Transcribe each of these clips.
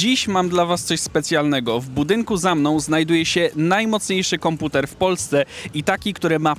Dziś mam dla was coś specjalnego. W budynku za mną znajduje się najmocniejszy komputer w Polsce i taki, który ma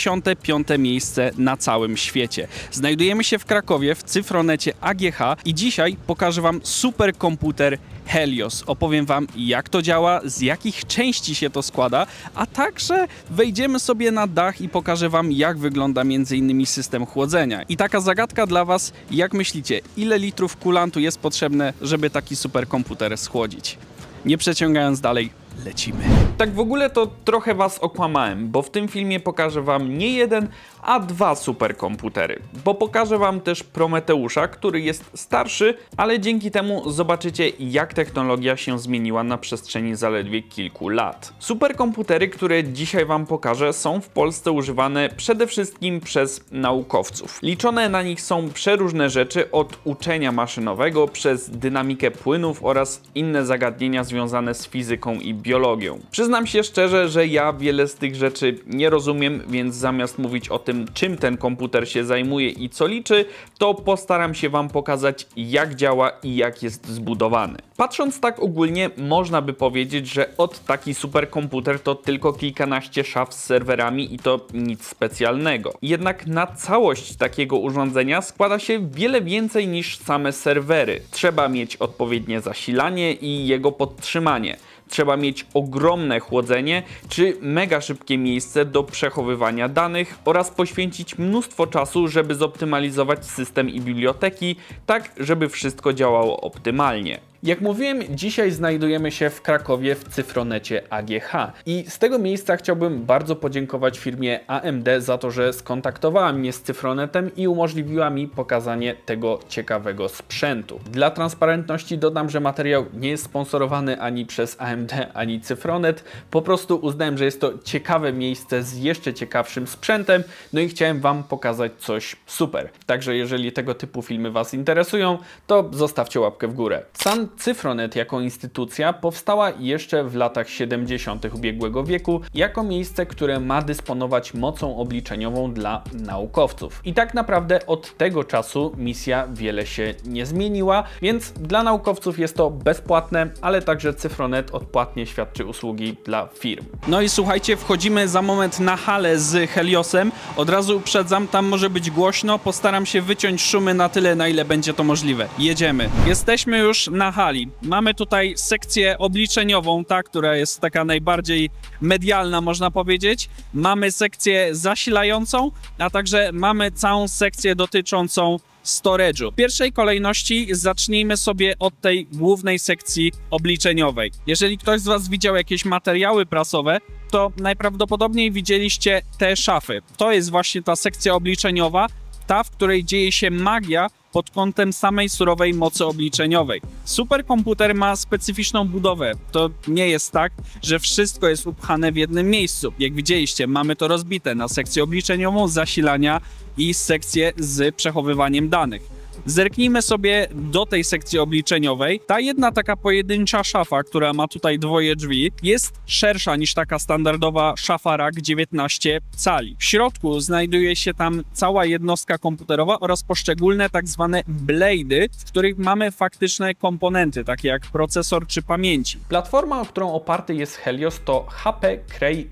55. miejsce na całym świecie. Znajdujemy się w Krakowie w Cyfronecie AGH i dzisiaj pokażę wam superkomputer Helios. Opowiem wam, jak to działa, z jakich części się to składa, a także wejdziemy sobie na dach i pokażę wam, jak wygląda m.in. system chłodzenia. I taka zagadka dla was, jak myślicie, ile litrów kulantu jest potrzebne, żeby taki superkomputer schłodzić? Nie przeciągając dalej, lecimy. Tak w ogóle to trochę was okłamałem, bo w tym filmie pokażę wam nie jeden, a dwa superkomputery. Bo pokażę wam też Prometeusza, który jest starszy, ale dzięki temu zobaczycie, jak technologia się zmieniła na przestrzeni zaledwie kilku lat. Superkomputery, które dzisiaj wam pokażę, są w Polsce używane przede wszystkim przez naukowców. Liczone na nich są przeróżne rzeczy, od uczenia maszynowego przez dynamikę płynów oraz inne zagadnienia związane z fizyką i biologią. Przyznam się szczerze, że ja wiele z tych rzeczy nie rozumiem, więc zamiast mówić o tym, czym ten komputer się zajmuje i co liczy, to postaram się wam pokazać, jak działa i jak jest zbudowany. Patrząc tak ogólnie, można by powiedzieć, że taki superkomputer to tylko kilkanaście szaf z serwerami i to nic specjalnego. Jednak na całość takiego urządzenia składa się wiele więcej niż same serwery. Trzeba mieć odpowiednie zasilanie i jego podtrzymanie. Trzeba mieć ogromne chłodzenie czy mega szybkie miejsce do przechowywania danych oraz poświęcić mnóstwo czasu, żeby zoptymalizować system i biblioteki, tak żeby wszystko działało optymalnie. Jak mówiłem, dzisiaj znajdujemy się w Krakowie w Cyfronecie AGH i z tego miejsca chciałbym bardzo podziękować firmie AMD za to, że skontaktowała mnie z Cyfronetem i umożliwiła mi pokazanie tego ciekawego sprzętu. Dla transparentności dodam, że materiał nie jest sponsorowany ani przez AMD, ani Cyfronet. Po prostu uznałem, że jest to ciekawe miejsce z jeszcze ciekawszym sprzętem, no i chciałem wam pokazać coś super. Także jeżeli tego typu filmy was interesują, to zostawcie łapkę w górę. Sam Cyfronet jako instytucja powstała jeszcze w latach 70. ubiegłego wieku jako miejsce, które ma dysponować mocą obliczeniową dla naukowców. I tak naprawdę od tego czasu misja wiele się nie zmieniła, więc dla naukowców jest to bezpłatne, ale także Cyfronet odpłatnie świadczy usługi dla firm. No i słuchajcie, wchodzimy za moment na halę z Heliosem. Od razu uprzedzam, tam może być głośno, postaram się wyciąć szumy na tyle, na ile będzie to możliwe. Jedziemy. Jesteśmy już na hali. Mamy tutaj sekcję obliczeniową, która jest taka najbardziej medialna, można powiedzieć. Mamy sekcję zasilającą, a także mamy całą sekcję dotyczącą storage'u. W pierwszej kolejności zacznijmy sobie od tej głównej sekcji obliczeniowej. Jeżeli ktoś z was widział jakieś materiały prasowe, to najprawdopodobniej widzieliście te szafy. To jest właśnie ta sekcja obliczeniowa, ta, w której dzieje się magia pod kątem samej surowej mocy obliczeniowej. Superkomputer ma specyficzną budowę. To nie jest tak, że wszystko jest upchane w jednym miejscu. Jak widzieliście, mamy to rozbite na sekcję obliczeniową, zasilania i sekcję z przechowywaniem danych. Zerknijmy sobie do tej sekcji obliczeniowej. Ta jedna taka pojedyncza szafa, która ma tutaj dwoje drzwi, jest szersza niż taka standardowa szafa rack 19 cali. W środku znajduje się tam cała jednostka komputerowa oraz poszczególne tak zwane blade'y, w których mamy faktyczne komponenty, takie jak procesor czy pamięci. Platforma, o którą oparty jest Helios, to HP Cray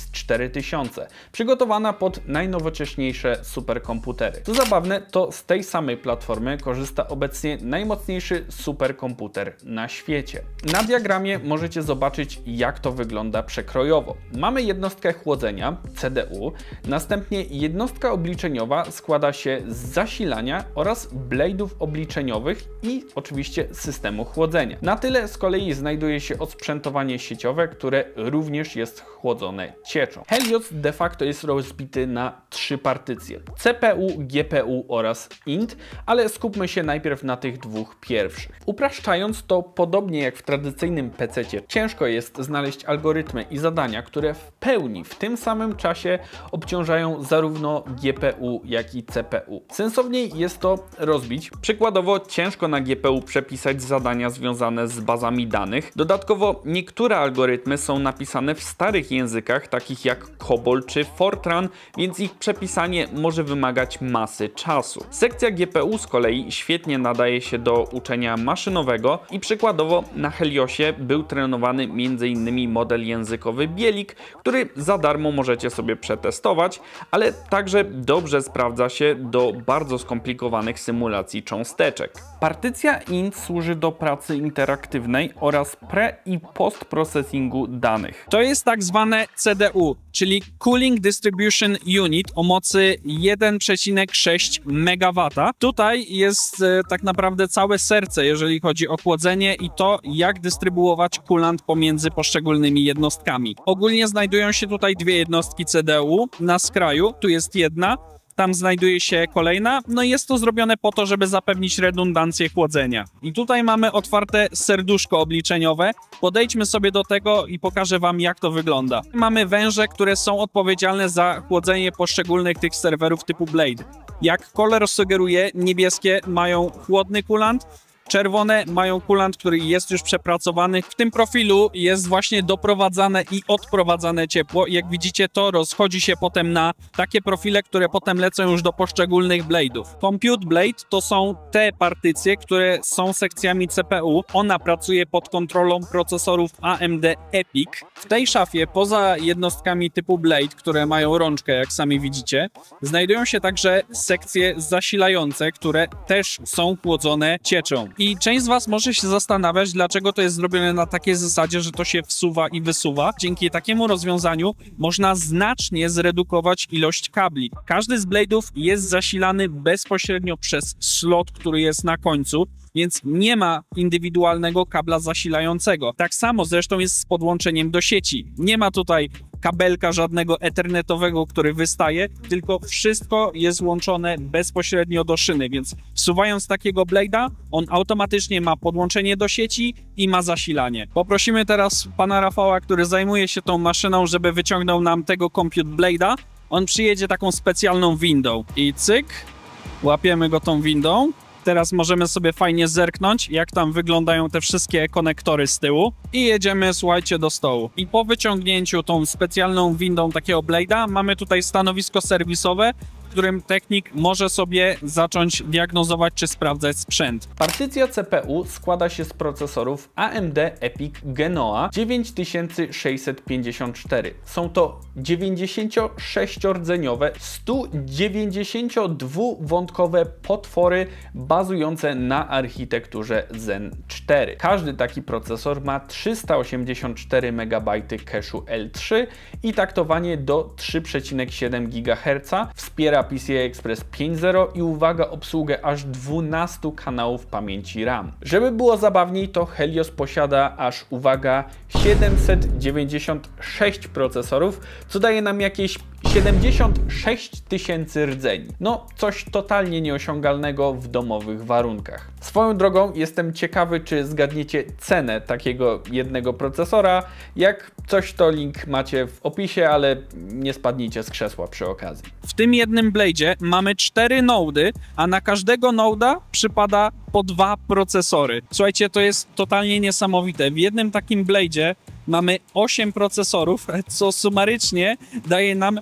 EX4000, przygotowana pod najnowocześniejsze superkomputery. Co zabawne, to z tej samej platformy korzysta obecnie najmocniejszy superkomputer na świecie. Na diagramie możecie zobaczyć, jak to wygląda przekrojowo. Mamy jednostkę chłodzenia, CDU, następnie jednostka obliczeniowa składa się z zasilania oraz blade'ów obliczeniowych i oczywiście systemu chłodzenia. Na tyle z kolei znajduje się osprzętowanie sieciowe, które również jest chłodzone cieczą. Helios de facto jest rozbity na 3 partycje: CPU, GPU oraz INT, ale skupmy się najpierw na tych dwóch pierwszych. Upraszczając, to podobnie jak w tradycyjnym PC-cie, ciężko jest znaleźć algorytmy i zadania, które w pełni w tym samym czasie obciążają zarówno GPU, jak i CPU. Sensowniej jest to rozbić. Przykładowo ciężko na GPU przepisać zadania związane z bazami danych. Dodatkowo niektóre algorytmy są napisane w starych językach, takich jak COBOL czy Fortran, więc ich przepisanie może wymagać masy czasu. Sekcja GPU z kolei świetnie nadaje się do uczenia maszynowego i przykładowo na Heliosie był trenowany m.in. model językowy Bielik, który za darmo możecie sobie przetestować, ale także dobrze sprawdza się do bardzo skomplikowanych symulacji cząsteczek. Partycja int służy do pracy interaktywnej oraz pre- i post-processingu danych. To jest tak zwane CDU, czyli Cooling Distribution Unit o mocy 1,6 MW. Tutaj jest tak naprawdę całe serce, jeżeli chodzi o chłodzenie i to, jak dystrybuować kulant pomiędzy poszczególnymi jednostkami. Ogólnie znajdują się tutaj dwie jednostki CDU na skraju, tu jest jedna, tam znajduje się kolejna, no i jest to zrobione po to, żeby zapewnić redundancję chłodzenia. I tutaj mamy otwarte serduszko obliczeniowe. Podejdźmy sobie do tego i pokażę wam, jak to wygląda. Mamy węże, które są odpowiedzialne za chłodzenie poszczególnych tych serwerów typu Blade. Jak kolor sugeruje, niebieskie mają chłodny kulant, czerwone mają kulant, który jest już przepracowany. W tym profilu jest właśnie doprowadzane i odprowadzane ciepło. I jak widzicie, to rozchodzi się potem na takie profile, które potem lecą już do poszczególnych blade'ów. Compute Blade to są te partycje, które są sekcjami CPU. Ona pracuje pod kontrolą procesorów AMD EPIC. W tej szafie, poza jednostkami typu Blade, które mają rączkę, jak sami widzicie, znajdują się także sekcje zasilające, które też są chłodzone cieczą. I część z was może się zastanawiać, dlaczego to jest zrobione na takiej zasadzie, że to się wsuwa i wysuwa. Dzięki takiemu rozwiązaniu można znacznie zredukować ilość kabli. Każdy z blade'ów jest zasilany bezpośrednio przez slot, który jest na końcu, więc nie ma indywidualnego kabla zasilającego. Tak samo zresztą jest z podłączeniem do sieci. Nie ma tutaj kabelka żadnego ethernetowego, który wystaje, tylko wszystko jest łączone bezpośrednio do szyny, więc wsuwając takiego blade'a, on automatycznie ma podłączenie do sieci i ma zasilanie. Poprosimy teraz pana Rafała, który zajmuje się tą maszyną, żeby wyciągnął nam tego Compute Blade'a. On przyjedzie taką specjalną windą i cyk, łapiemy go tą windą. Teraz możemy sobie fajnie zerknąć, jak tam wyglądają te wszystkie konektory z tyłu i jedziemy, słuchajcie, do stołu. I po wyciągnięciu tą specjalną windą takiego blade'a mamy tutaj stanowisko serwisowe, w którym technik może sobie zacząć diagnozować czy sprawdzać sprzęt. Partycja CPU składa się z procesorów AMD EPIC Genoa 9654. Są to 96-rdzeniowe, 192-wątkowe potwory bazujące na architekturze Zen 4. Każdy taki procesor ma 384 MB cache'u L3 i taktowanie do 3,7 GHz. Wspiera PCI Express 5.0 i uwaga, obsługę aż 12 kanałów pamięci RAM. Żeby było zabawniej, to Helios posiada aż, uwaga, 796 procesorów, co daje nam jakieś 76 000 rdzeni. No, coś totalnie nieosiągalnego w domowych warunkach. Swoją drogą jestem ciekawy, czy zgadniecie cenę takiego jednego procesora. Jak coś, to link macie w opisie, ale nie spadnijcie z krzesła przy okazji. W tym jednym blade'zie mamy 4 nody, a na każdego noda przypada po 2 procesory. Słuchajcie, to jest totalnie niesamowite. W jednym takim blade'zie mamy 8 procesorów, co sumarycznie daje nam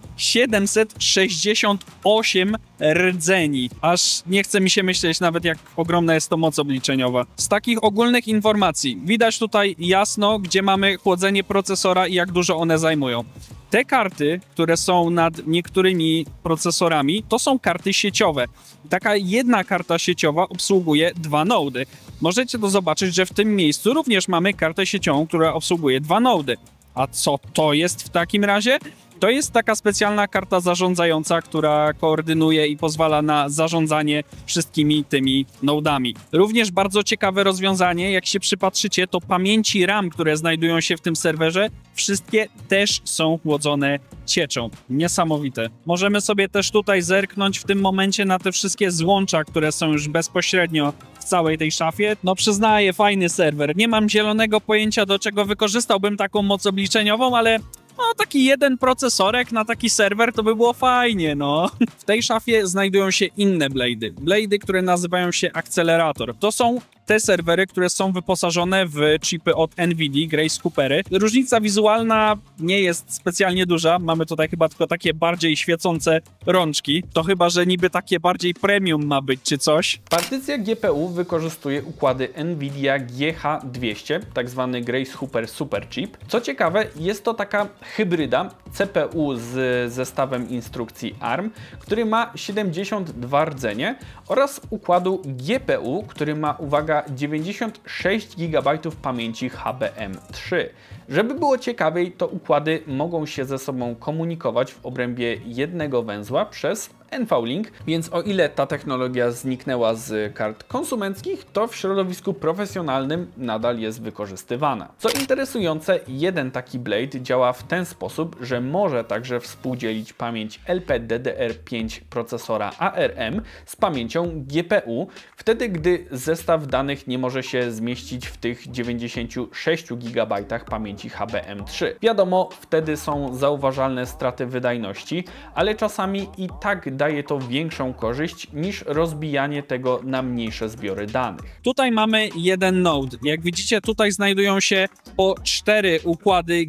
768 rdzeni. Aż nie chce mi się myśleć nawet, jak ogromna jest to moc obliczeniowa. Z takich ogólnych informacji widać tutaj jasno, gdzie mamy chłodzenie procesora i jak dużo one zajmują. Te karty, które są nad niektórymi procesorami, to są karty sieciowe. Taka jedna karta sieciowa obsługuje 2 nody. Możecie to zobaczyć, że w tym miejscu również mamy kartę sieciową, która obsługuje 2 nody. A co to jest w takim razie? To jest taka specjalna karta zarządzająca, która koordynuje i pozwala na zarządzanie wszystkimi tymi nodami. Również bardzo ciekawe rozwiązanie, jak się przypatrzycie, to pamięci RAM, które znajdują się w tym serwerze, wszystkie też są chłodzone cieczą. Niesamowite. Możemy sobie też tutaj zerknąć w tym momencie na te wszystkie złącza, które są już bezpośrednio w całej tej szafie. No przyznaję, fajny serwer. Nie mam zielonego pojęcia, do czego wykorzystałbym taką moc obliczeniową, ale no, taki jeden procesorek na taki serwer to by było fajnie, no. W tej szafie znajdują się inne blade'y. Blade'y, które nazywają się akcelerator. To są te serwery, które są wyposażone w chipy od NVIDIA, Grace Hoppery. Różnica wizualna nie jest specjalnie duża. Mamy tutaj chyba tylko takie bardziej świecące rączki. To chyba, że niby takie bardziej premium ma być czy coś. Partycja GPU wykorzystuje układy NVIDIA GH200, tak zwany Grace Hopper Super Chip. Co ciekawe, jest to taka hybryda CPU z zestawem instrukcji ARM, który ma 72 rdzenie oraz układu GPU, który ma, uwaga, 96 GB pamięci HBM3. Żeby było ciekawiej, to układy mogą się ze sobą komunikować w obrębie jednego węzła przez NVLink, więc o ile ta technologia zniknęła z kart konsumenckich, to w środowisku profesjonalnym nadal jest wykorzystywana. Co interesujące, jeden taki blade działa w ten sposób, że może także współdzielić pamięć LPDDR5 procesora ARM z pamięcią GPU, wtedy gdy zestaw danych nie może się zmieścić w tych 96 GB pamięci HBM3. Wiadomo, wtedy są zauważalne straty wydajności, ale czasami i tak daje to większą korzyść niż rozbijanie tego na mniejsze zbiory danych. Tutaj mamy jeden node. Jak widzicie, tutaj znajdują się po 4 układy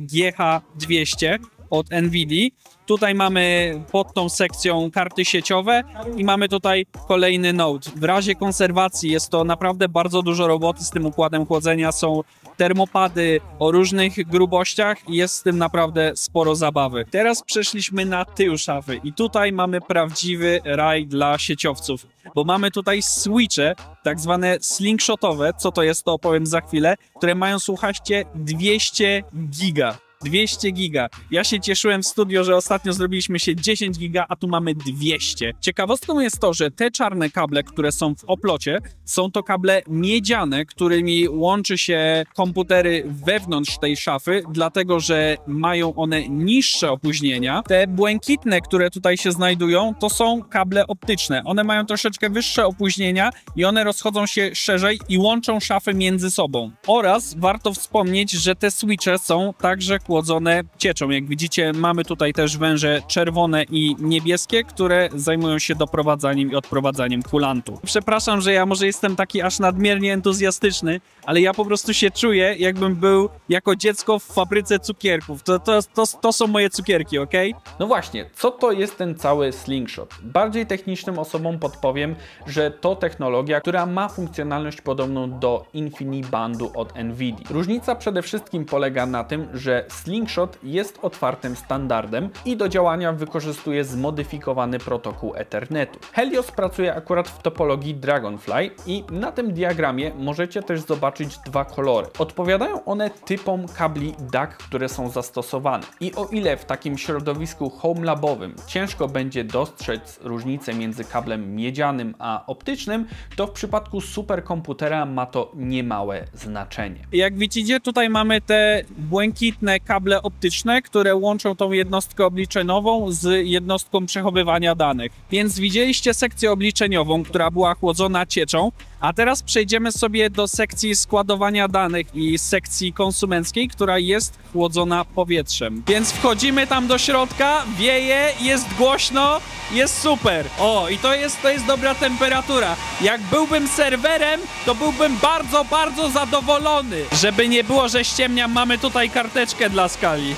GH200 od NVIDIA. Tutaj mamy pod tą sekcją karty sieciowe i mamy tutaj kolejny node. W razie konserwacji jest to naprawdę bardzo dużo roboty z tym układem chłodzenia. Są termopady o różnych grubościach i jest z tym naprawdę sporo zabawy. Teraz przeszliśmy na tył szafy i tutaj mamy prawdziwy raj dla sieciowców, bo mamy tutaj switche, tak zwane slingshotowe, co to jest, to opowiem za chwilę, które mają, słuchajcie, 200 giga. 200 giga. Ja się cieszyłem w studio, że ostatnio zrobiliśmy się 10 giga, a tu mamy 200. Ciekawostką jest to, że te czarne kable, które są w oplocie, są to kable miedziane, którymi łączy się komputery wewnątrz tej szafy, dlatego że mają one niższe opóźnienia. Te błękitne, które tutaj się znajdują, to są kable optyczne. One mają troszeczkę wyższe opóźnienia i one rozchodzą się szerzej i łączą szafy między sobą. Oraz warto wspomnieć, że te switche są także chłodzone cieczą. Jak widzicie, mamy tutaj też węże czerwone i niebieskie, które zajmują się doprowadzaniem i odprowadzaniem kulantu. Przepraszam, że ja może jestem taki aż nadmiernie entuzjastyczny, ale ja po prostu się czuję, jakbym był jako dziecko w fabryce cukierków. To są moje cukierki, ok? No właśnie, co to jest ten cały slingshot? Bardziej technicznym osobom podpowiem, że to technologia, która ma funkcjonalność podobną do InfiniBandu od NVIDIA. Różnica przede wszystkim polega na tym, że slingshot jest otwartym standardem i do działania wykorzystuje zmodyfikowany protokół Ethernetu. Helios pracuje akurat w topologii Dragonfly i na tym diagramie możecie też zobaczyć dwa kolory. Odpowiadają one typom kabli DAC, które są zastosowane. I o ile w takim środowisku homelabowym ciężko będzie dostrzec różnicę między kablem miedzianym a optycznym, to w przypadku superkomputera ma to niemałe znaczenie. Jak widzicie, tutaj mamy te błękitne kable optyczne, które łączą tą jednostkę obliczeniową z jednostką przechowywania danych. Więc widzieliście sekcję obliczeniową, która była chłodzona cieczą, a teraz przejdziemy sobie do sekcji składowania danych i sekcji konsumenckiej, która jest chłodzona powietrzem. Więc wchodzimy tam do środka, wieje, jest głośno, jest super. O, i to jest dobra temperatura. Jak byłbym serwerem, to byłbym bardzo, bardzo zadowolony. Żeby nie było, że ściemniam, mamy tutaj karteczkę dla skali.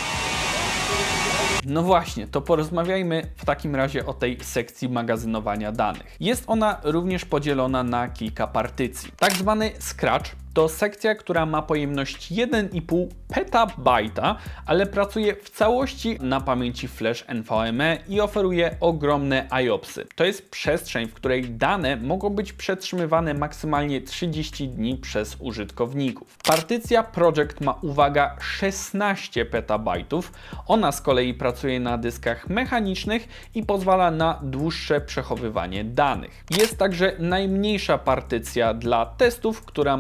No właśnie, to porozmawiajmy w takim razie o tej sekcji magazynowania danych. Jest ona również podzielona na kilka partycji. Tak zwany Scratch to sekcja, która ma pojemność 1,5 petabajta, ale pracuje w całości na pamięci flash NVMe i oferuje ogromne IOPSy. To jest przestrzeń, w której dane mogą być przetrzymywane maksymalnie 30 dni przez użytkowników. Partycja Project ma, uwaga, 16 petabajtów. Ona z kolei pracuje na dyskach mechanicznych i pozwala na dłuższe przechowywanie danych. Jest także najmniejsza partycja dla testów, która ma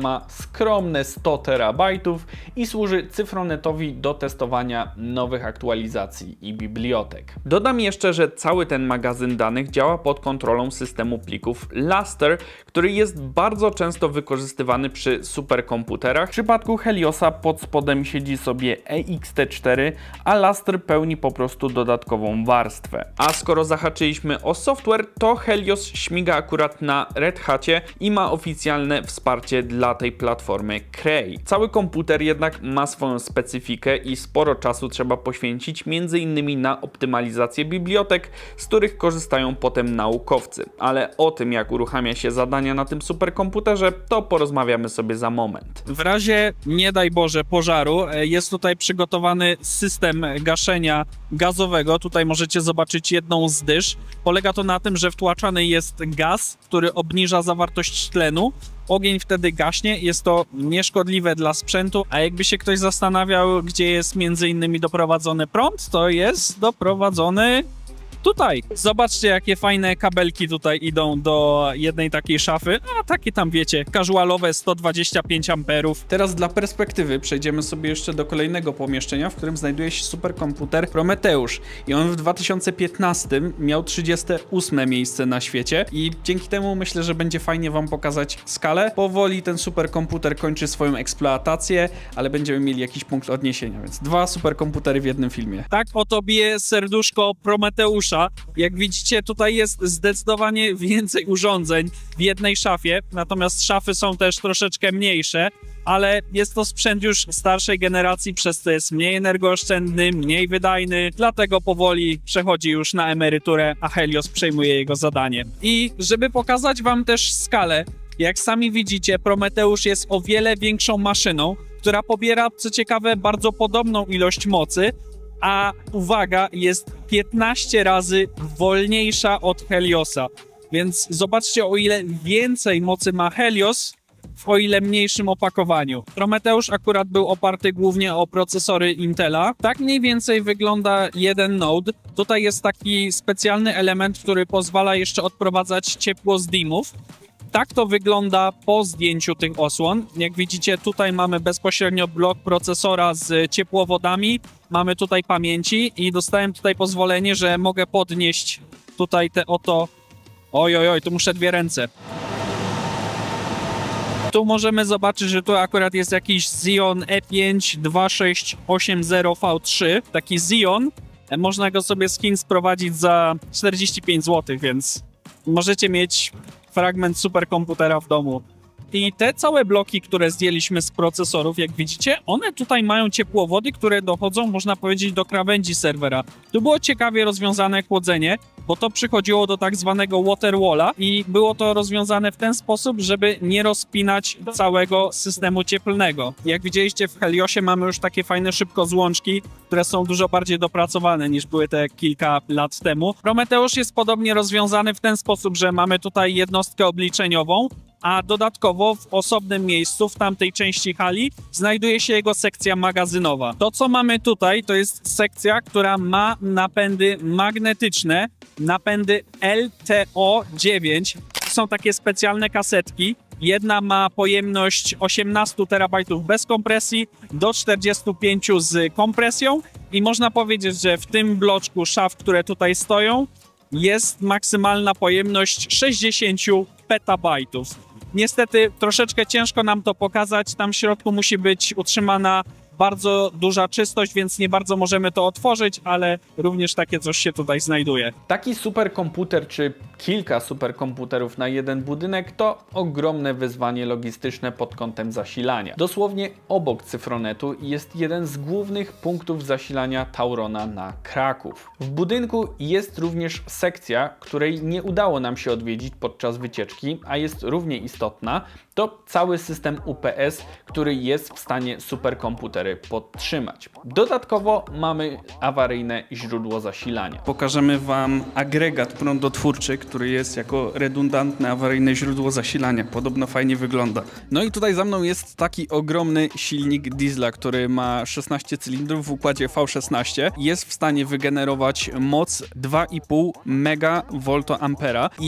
skromne 100 terabajtów i służy Cyfronetowi do testowania nowych aktualizacji i bibliotek. Dodam jeszcze, że cały ten magazyn danych działa pod kontrolą systemu plików Lustre, który jest bardzo często wykorzystywany przy superkomputerach. W przypadku Heliosa pod spodem siedzi sobie ext4, a Lustre pełni po prostu dodatkową warstwę. A skoro zahaczyliśmy o software, to Helios śmiga akurat na Red Hacie i ma oficjalne wsparcie dla tej platformy Cray. Cały komputer jednak ma swoją specyfikę i sporo czasu trzeba poświęcić m.in. na optymalizację bibliotek, z których korzystają potem naukowcy. Ale o tym, jak uruchamia się zadania na tym superkomputerze, to porozmawiamy sobie za moment. W razie, nie daj Boże, pożaru jest tutaj przygotowany system gaszenia gazowego. Tutaj możecie zobaczyć jedną z dysz. Polega to na tym, że wtłaczany jest gaz, który obniża zawartość tlenu. Ogień wtedy gaśnie, jest to nieszkodliwe dla sprzętu, a jakby się ktoś zastanawiał, gdzie jest między innymi doprowadzony prąd, to jest doprowadzony tutaj. Zobaczcie, jakie fajne kabelki tutaj idą do jednej takiej szafy, a takie tam wiecie, casualowe 125 amperów. Teraz dla perspektywy przejdziemy sobie jeszcze do kolejnego pomieszczenia, w którym znajduje się superkomputer Prometeusz i on w 2015 miał 38 miejsce na świecie i dzięki temu myślę, że będzie fajnie wam pokazać skalę. Powoli ten superkomputer kończy swoją eksploatację, ale będziemy mieli jakiś punkt odniesienia, więc 2 superkomputery w jednym filmie. Tak oto bije serduszko Prometeusza. Jak widzicie, tutaj jest zdecydowanie więcej urządzeń w jednej szafie, natomiast szafy są też troszeczkę mniejsze, ale jest to sprzęt już starszej generacji, przez co jest mniej energooszczędny, mniej wydajny, dlatego powoli przechodzi już na emeryturę, a Helios przejmuje jego zadanie. I żeby pokazać wam też skalę, jak sami widzicie, Prometeusz jest o wiele większą maszyną, która pobiera, co ciekawe, bardzo podobną ilość mocy, a uwaga, jest 15 razy wolniejsza od Heliosa. Więc zobaczcie, o ile więcej mocy ma Helios, w o ile mniejszym opakowaniu. Prometeusz akurat był oparty głównie o procesory Intela. Tak mniej więcej wygląda jeden node. Tutaj jest taki specjalny element, który pozwala jeszcze odprowadzać ciepło z dimów. Tak to wygląda po zdjęciu tych osłon. Jak widzicie, tutaj mamy bezpośrednio blok procesora z ciepłowodami. Mamy tutaj pamięci i dostałem tutaj pozwolenie, że mogę podnieść tutaj te oto... Oj, tu muszę 2 ręce. Tu możemy zobaczyć, że tu akurat jest jakiś Xeon E5 2680V3. Taki Xeon. Można go sobie skin sprowadzić za 45 zł, więc możecie mieć fragment superkomputera w domu. I te całe bloki, które zdjęliśmy z procesorów, jak widzicie, one tutaj mają ciepłowody, które dochodzą, można powiedzieć, do krawędzi serwera. Tu było ciekawie rozwiązane chłodzenie, bo to przychodziło do tak zwanego water walla i było to rozwiązane w ten sposób, żeby nie rozpinać całego systemu cieplnego. Jak widzieliście, w Heliosie mamy już takie fajne szybkozłączki, które są dużo bardziej dopracowane niż były te kilka lat temu. Prometeusz jest podobnie rozwiązany w ten sposób, że mamy tutaj jednostkę obliczeniową, a dodatkowo w osobnym miejscu, w tamtej części hali, znajduje się jego sekcja magazynowa. To, co mamy tutaj, to jest sekcja, która ma napędy magnetyczne, napędy LTO9. To są takie specjalne kasetki. Jedna ma pojemność 18 terabajtów bez kompresji do 45 z kompresją i można powiedzieć, że w tym bloczku szaf, które tutaj stoją, jest maksymalna pojemność 60 petabajtów. Niestety troszeczkę ciężko nam to pokazać, tam w środku musi być utrzymana bardzo duża czystość, więc nie bardzo możemy to otworzyć, ale również takie coś się tutaj znajduje. Taki superkomputer czy kilka superkomputerów na jeden budynek to ogromne wyzwanie logistyczne pod kątem zasilania. Dosłownie obok Cyfronetu jest jeden z głównych punktów zasilania Taurona na Kraków. W budynku jest również sekcja, której nie udało nam się odwiedzić podczas wycieczki, a jest równie istotna. To cały system UPS, który jest w stanie superkomputery podtrzymać. Dodatkowo mamy awaryjne źródło zasilania. Pokażemy wam agregat prądotwórczy, który jest jako redundantne awaryjne źródło zasilania. Podobno fajnie wygląda. No i tutaj za mną jest taki ogromny silnik diesla, który ma 16 cylindrów w układzie V16. Jest w stanie wygenerować moc 2,5 MVA i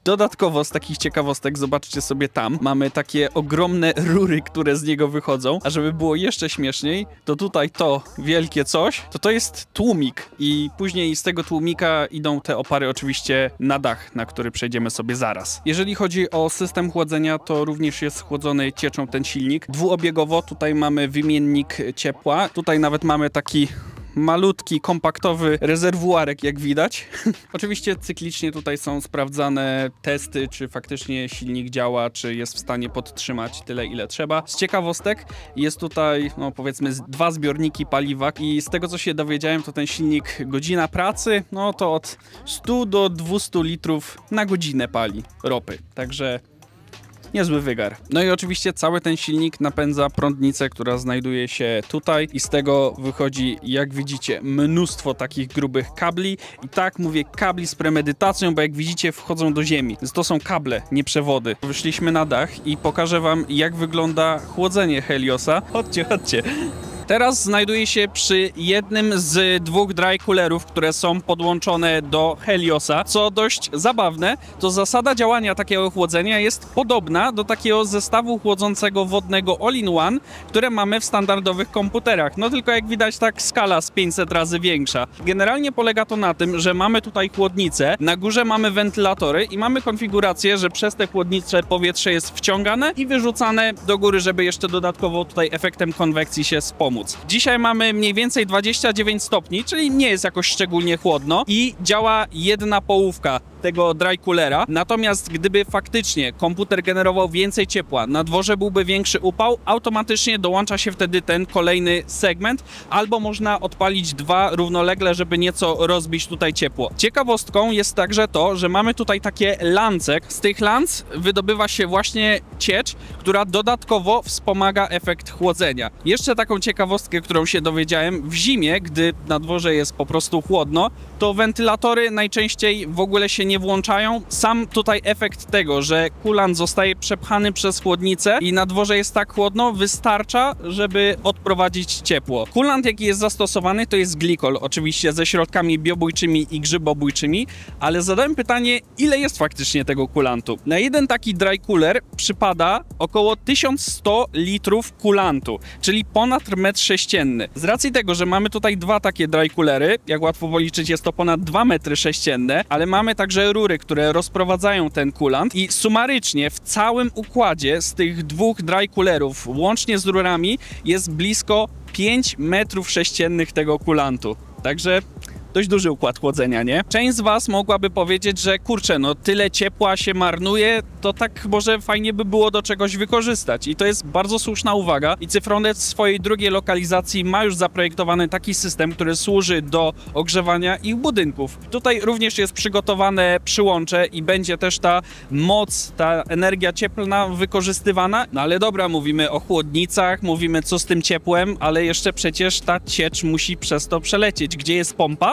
Dodatkowo z takich ciekawostek, zobaczcie sobie tam, mamy takie ogromne rury, które z niego wychodzą, a żeby było jeszcze śmieszniej, to tutaj to wielkie coś, to jest tłumik i później z tego tłumika idą te opary oczywiście na dach, na który przejdziemy sobie zaraz. Jeżeli chodzi o system chłodzenia, to również jest chłodzony cieczą ten silnik. Dwuobiegowo tutaj mamy wymiennik ciepła, tutaj nawet mamy taki malutki, kompaktowy rezerwuarek, jak widać. Oczywiście cyklicznie tutaj są sprawdzane testy, czy faktycznie silnik działa, czy jest w stanie podtrzymać tyle, ile trzeba. Z ciekawostek jest tutaj, no powiedzmy, 2 zbiorniki paliwa i z tego, co się dowiedziałem, to ten silnik godzina pracy, no to od 100 do 200 litrów na godzinę pali ropy. Także niezły wygar. No i oczywiście cały ten silnik napędza prądnicę, która znajduje się tutaj i z tego wychodzi, jak widzicie, mnóstwo takich grubych kabli i tak mówię kabli z premedytacją, bo jak widzicie wchodzą do ziemi. Więc to są kable, nie przewody. Wyszliśmy na dach i pokażę wam, jak wygląda chłodzenie Heliosa. Chodźcie, chodźcie. Teraz znajduję się przy jednym z 2 dry coolerów, które są podłączone do Heliosa. Co dość zabawne, to zasada działania takiego chłodzenia jest podobna do takiego zestawu chłodzącego wodnego all-in-one, które mamy w standardowych komputerach. No tylko jak widać, tak skala z 500 razy większa. Generalnie polega to na tym, że mamy tutaj chłodnicę, na górze mamy wentylatory i mamy konfigurację, że przez te chłodnice powietrze jest wciągane i wyrzucane do góry, żeby jeszcze dodatkowo tutaj efektem konwekcji się wspomóc. Dzisiaj mamy mniej więcej 29 stopni, czyli nie jest jakoś szczególnie chłodno i działa jedna połówka tego dry coolera. Natomiast gdyby faktycznie komputer generował więcej ciepła, na dworze byłby większy upał, automatycznie dołącza się wtedy ten kolejny segment, albo można odpalić 2 równolegle, żeby nieco rozbić tutaj ciepło. Ciekawostką jest także to, że mamy tutaj takie lance. Z tych lance wydobywa się właśnie ciecz, która dodatkowo wspomaga efekt chłodzenia. Jeszcze taką ciekawostkę, którą się dowiedziałem, w zimie, gdy na dworze jest po prostu chłodno, to wentylatory najczęściej w ogóle się nie włączają. Sam tutaj efekt tego, że kulant zostaje przepchany przez chłodnicę i na dworze jest tak chłodno, wystarcza, żeby odprowadzić ciepło. Kulant, jaki jest zastosowany, to jest glikol, oczywiście ze środkami biobójczymi i grzybobójczymi, ale zadałem pytanie, ile jest faktycznie tego kulantu. Na jeden taki dry cooler przypada około 1100 litrów kulantu, czyli ponad metr sześcienny. Z racji tego, że mamy tutaj 2 takie dry coolery, jak łatwo policzyć, jest to ponad 2 metry sześcienne, ale mamy także rury, które rozprowadzają ten kulant i sumarycznie w całym układzie z tych 2 dry coolerów, łącznie z rurami, jest blisko 5 metrów sześciennych tego kulantu. Także dość duży układ chłodzenia, nie? Część z was mogłaby powiedzieć, że kurczę, no tyle ciepła się marnuje, to tak może fajnie by było do czegoś wykorzystać. I to jest bardzo słuszna uwaga i Cyfronet w swojej drugiej lokalizacji ma już zaprojektowany taki system, który służy do ogrzewania ich budynków. Tutaj również jest przygotowane przyłącze i będzie też ta moc, ta energia cieplna wykorzystywana. No ale dobra, mówimy o chłodnicach, mówimy co z tym ciepłem, ale jeszcze przecież ta ciecz musi przez to przelecieć. Gdzie jest pompa?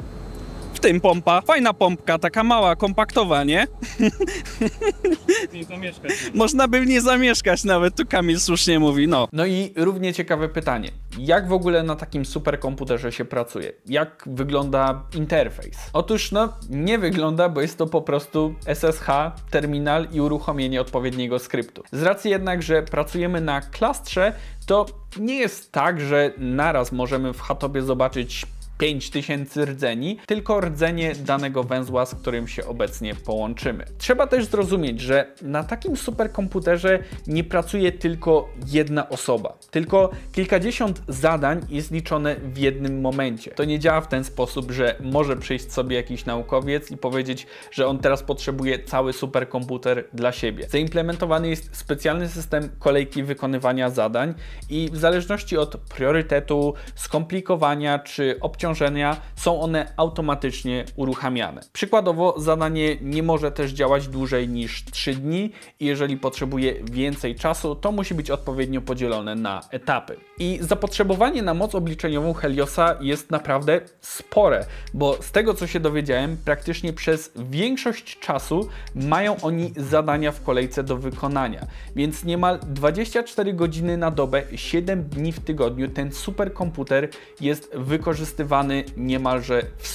W tym pompa. Fajna pompka, taka mała, kompaktowa, nie? Nie zamieszkać. Można by w niej zamieszkać nawet, tu Kamil słusznie mówi, no. No i równie ciekawe pytanie. Jak w ogóle na takim superkomputerze się pracuje? Jak wygląda interfejs? Otóż no, nie wygląda, bo jest to po prostu SSH, terminal i uruchomienie odpowiedniego skryptu. Z racji jednak, że pracujemy na klastrze, to nie jest tak, że naraz możemy w Hatobie zobaczyć 5000 rdzeni, tylko rdzenie danego węzła, z którym się obecnie połączymy. Trzeba też zrozumieć, że na takim superkomputerze nie pracuje tylko jedna osoba, tylko kilkadziesiąt zadań jest liczone w jednym momencie. To nie działa w ten sposób, że może przyjść sobie jakiś naukowiec i powiedzieć, że on teraz potrzebuje cały superkomputer dla siebie. Zaimplementowany jest specjalny system kolejki wykonywania zadań i w zależności od priorytetu, skomplikowania czy obciążenia są one automatycznie uruchamiane. Przykładowo zadanie nie może też działać dłużej niż 3 dni i jeżeli potrzebuje więcej czasu, to musi być odpowiednio podzielone na etapy. I zapotrzebowanie na moc obliczeniową Heliosa jest naprawdę spore, bo z tego co się dowiedziałem, praktycznie przez większość czasu mają oni zadania w kolejce do wykonania, więc niemal 24 godziny na dobę, 7 dni w tygodniu ten superkomputer jest wykorzystywany niemalże w 100%.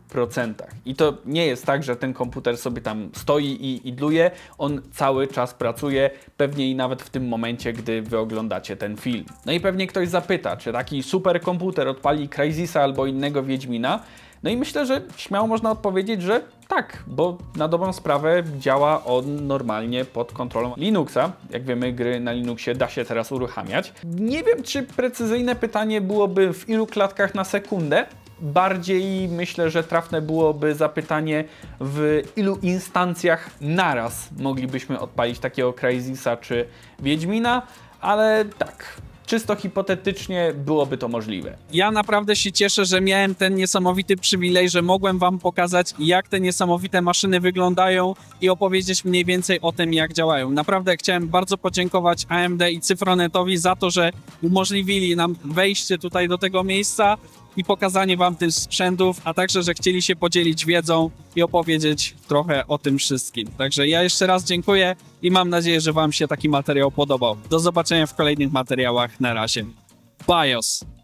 I to nie jest tak, że ten komputer sobie tam stoi i idluje, on cały czas pracuje, pewnie i nawet w tym momencie, gdy wy oglądacie ten film. No i pewnie ktoś zapyta, czy taki super komputer odpali Crysisa albo innego Wiedźmina? No i myślę, że śmiało można odpowiedzieć, że tak, bo na dobrą sprawę działa on normalnie pod kontrolą Linuxa. Jak wiemy, gry na Linuxie da się teraz uruchamiać. Nie wiem, czy precyzyjne pytanie byłoby w ilu klatkach na sekundę. Bardziej myślę, że trafne byłoby zapytanie, w ilu instancjach naraz moglibyśmy odpalić takiego Crysisa czy Wiedźmina, ale tak, czysto hipotetycznie byłoby to możliwe. Ja naprawdę się cieszę, że miałem ten niesamowity przywilej, że mogłem wam pokazać, jak te niesamowite maszyny wyglądają i opowiedzieć mniej więcej o tym, jak działają. Naprawdę chciałem bardzo podziękować AMD i Cyfronetowi za to, że umożliwili nam wejście tutaj do tego miejsca i pokazanie wam tych sprzętów, a także, że chcieli się podzielić wiedzą i opowiedzieć trochę o tym wszystkim. Także ja jeszcze raz dziękuję i mam nadzieję, że wam się taki materiał podobał. Do zobaczenia w kolejnych materiałach. Na razie. BIOS.